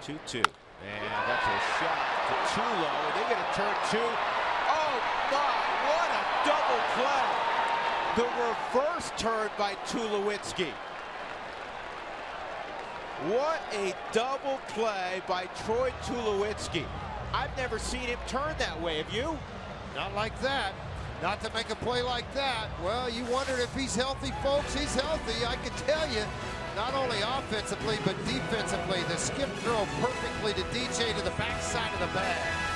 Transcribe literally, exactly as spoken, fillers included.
two two. And that's a shot to Tulo, and they get a turn two. Oh my, what a double play. The reverse turn by Tulowitzki. What a double play by Troy Tulowitzki. I've never seen him turn that way, have you? Not like that. Not to make a play like that. Well, you wondered if he's healthy, folks. He's healthy, I can tell you. Not only offensively, but defensively. The skip throw perfectly to D J to the backside of the bag.